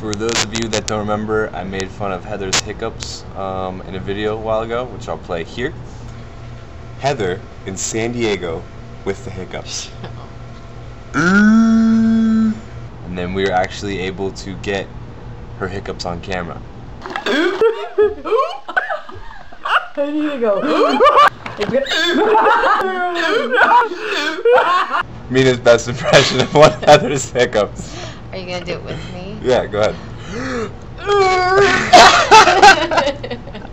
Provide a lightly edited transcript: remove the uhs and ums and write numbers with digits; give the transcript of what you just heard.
For those of you that don't remember, I made fun of Heather's hiccups in a video a while ago, which I'll play here. Heather in San Diego with the hiccups. And then we were actually able to get her hiccups on camera. I need to go. Mina's best impression of one of Heather's hiccups. Are you gonna do it with me? Yeah, go ahead.